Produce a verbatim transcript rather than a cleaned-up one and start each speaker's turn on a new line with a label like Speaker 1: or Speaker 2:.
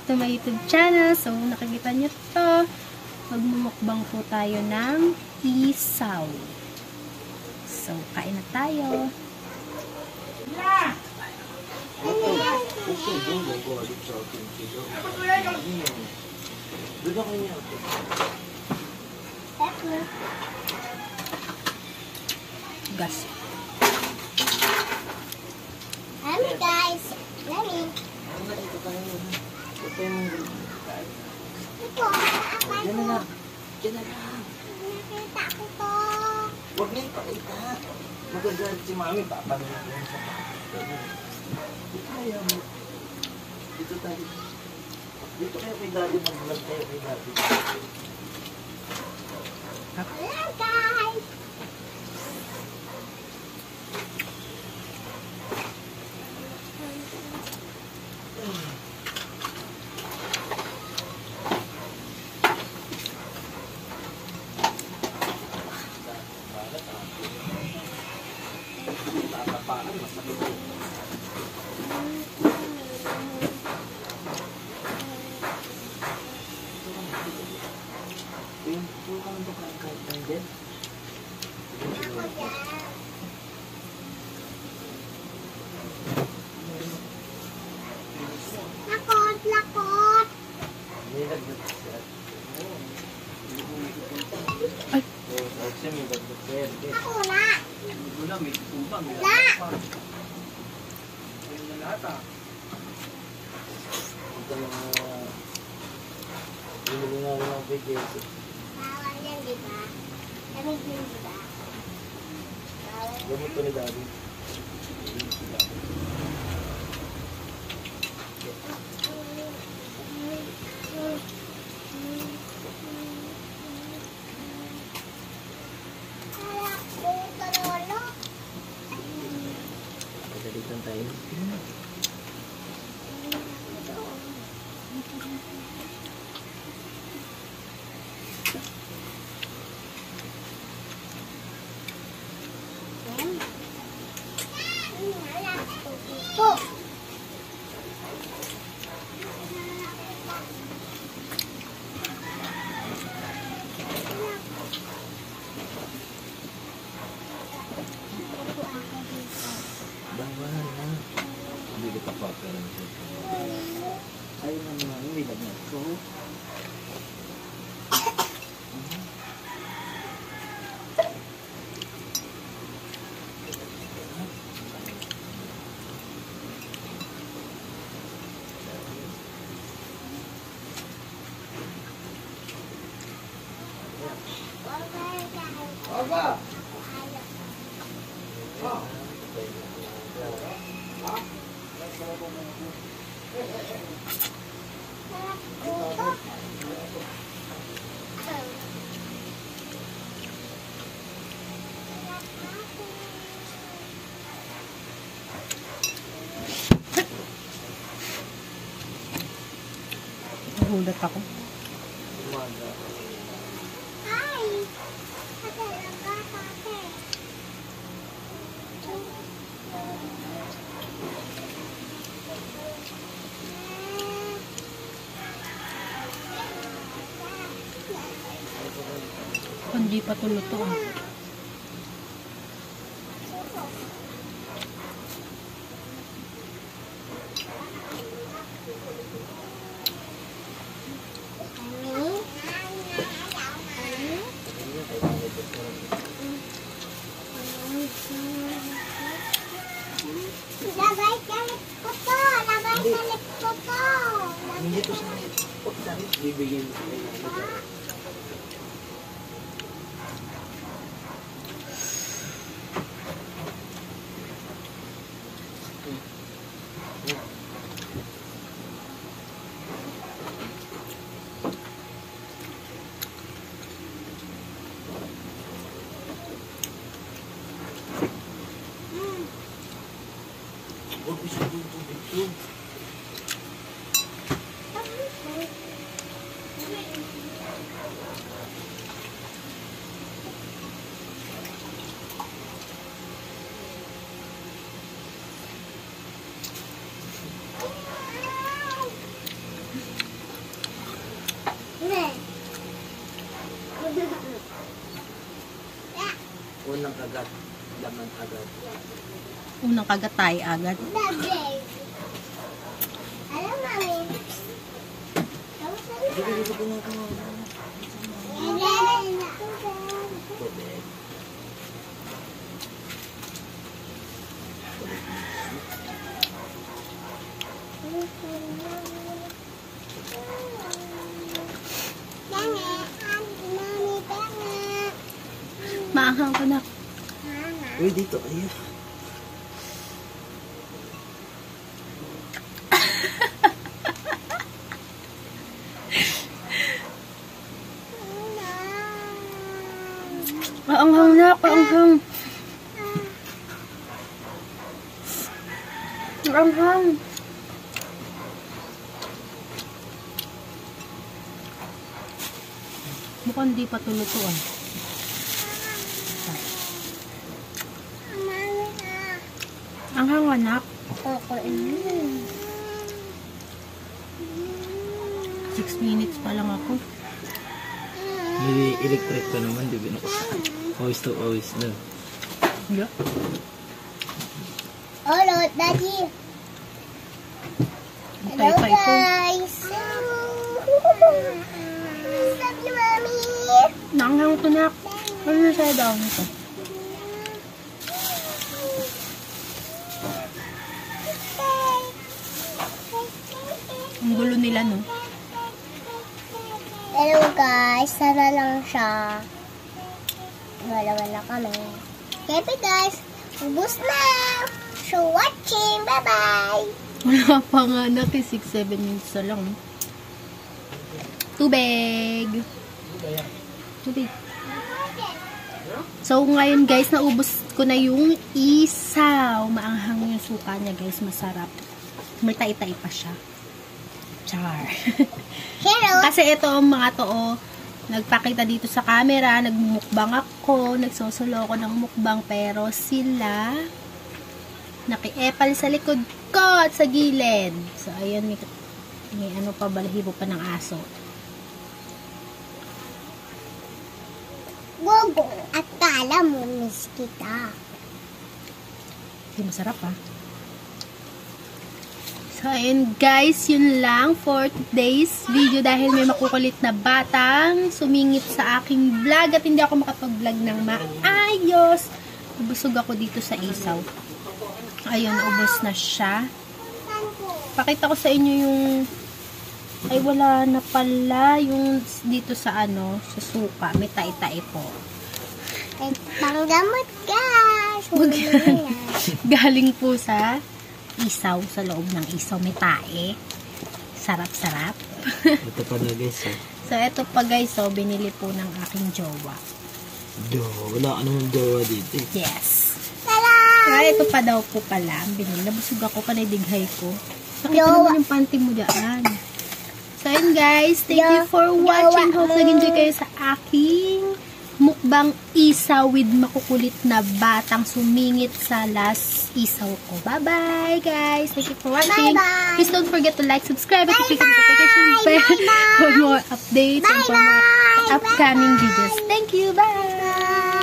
Speaker 1: back to my YouTube channel. So, nakikita nyo to. Magmumukbang po tayo ng I S A W. So, kain na tayo. Gas.
Speaker 2: Hi guys. Ready? Ito, apa
Speaker 3: Diyan na lang. Diyan na lang.
Speaker 2: nakita ko to.
Speaker 3: Huwag na ipakita. Magagalit si mami. Papanulan mo sa kaya mo. Dito tayo. Dito kayo kay daddy. Mag-vlog tayo kay daddy.
Speaker 2: Hello guys.
Speaker 3: Tatapakan. Masakit ko. Yung puro ka lang ba kahit ng din?
Speaker 2: Lakot, lakot.
Speaker 3: May dagdag siya.
Speaker 1: Ay.
Speaker 3: Oo, kasi may dagdag siya.
Speaker 2: Ako na.
Speaker 3: Wala, may tumbang.
Speaker 2: La.
Speaker 3: Ayun na lahat ah. Ito na mga... Binili nga rin ang bigay.
Speaker 2: Bawal yan, di ba? Lamig yun, di ba? Bawal.
Speaker 3: Gamit ko ni daddy.
Speaker 2: Alak ko, kalolo.
Speaker 3: Pagalitan tayo.
Speaker 2: Yan. Hmm, alak ko dito.
Speaker 3: Bawal na. Hindi kita pa pero ayun na naman. Hindi dagdag ko. Aba! Oh.
Speaker 1: Nagulat ako.
Speaker 3: Umaga.
Speaker 2: Hi! Katulog ka, tate.
Speaker 1: Hindi pa tuluto ah.
Speaker 2: Lagay sa lip ko to. Lagay sa lip ko to.
Speaker 3: Hindi to sa net. Huwag sa net. Bibigyan ko sila. Huwag isang yung tubig to. unang kagat. Laman agad.
Speaker 1: Unang kagatay agad.
Speaker 2: Daddy. Alam, mami.
Speaker 3: Dito, dito po natin. Tubig.
Speaker 1: Maanghang ko na.
Speaker 3: Uy, dito. Ayun.
Speaker 1: Maanghang na, maanghang. Maanghang. Mukhang di pa tulutuan. Ang hang anak. Six minutes pa lang ako.
Speaker 3: May electric pa naman, di ba? Always to always, no?
Speaker 1: Yeah.
Speaker 2: Hello, Daddy. Hello,
Speaker 1: Tay-tay ko.
Speaker 2: guys. Love you, Mommy.
Speaker 1: Nanghang to nak. Ano na sa'yo daw nito? Ang gulo nila, no?
Speaker 2: Hello, guys. Sana lang siya. Wala-wala kami. Okay, guys. Ubus na. So, watching. Bye-bye.
Speaker 1: Wala pa nga na. six seven minutes na lang. Tubig. Tubig. So, ngayon guys, naubos ko na yung isaw. Maanghang yung suka niya guys. Masarap. May tay-tay pa siya. Char.
Speaker 2: Hello.
Speaker 1: Kasi ito ang mga to, oh, nagpakita dito sa camera, nagmumukbang ako, nagsosolo ako ng mukbang, pero sila nakiepal sa likod ko at sa gilid. So, ayun, may, may ano pa, balahibo pa ng aso.
Speaker 2: Gogo. At kala mo, miss kita.
Speaker 1: Hindi masarap, ha? So, ayun guys, yun lang for today's video dahil may makukulit na batang sumingit sa aking vlog at hindi ako makapag-vlog ng maayos. Busog ako dito sa isaw. Ayun, ubos na siya. Pakita ko sa inyo yung ay wala na pala yung dito sa ano, sa suka. May tai-tai po.
Speaker 2: Ay, panggamot guys.
Speaker 1: Galing po sa isaw, sa loob ng isaw may tae. Sarap-sarap.
Speaker 3: Ito pa na guys, eh.
Speaker 1: So, ito pa guys, so, binili po ng aking jowa.
Speaker 3: Do, wala ka naman jowa dito, eh.
Speaker 1: Yes.
Speaker 2: Tala!
Speaker 1: Kaya ito pa daw po pala. Binili. Nabusog ako, panay-dighay ko. Nakita
Speaker 2: Jowa.
Speaker 1: naman yung panty mo daan. So, yun guys. Thank you
Speaker 2: Jo-
Speaker 1: for watching.
Speaker 2: jowa
Speaker 1: Hope
Speaker 2: mo.
Speaker 1: nag-enjoy kayo sa aking mukbang isaw with makukulit na batang sumingit sa last isaw ko. Bye-bye, guys. Thank you for watching.
Speaker 2: Bye-bye.
Speaker 1: Please don't forget to like, subscribe, and click on the notification bell for more updates and for more
Speaker 2: Bye-bye.
Speaker 1: upcoming videos. Thank you. Bye!
Speaker 2: Bye.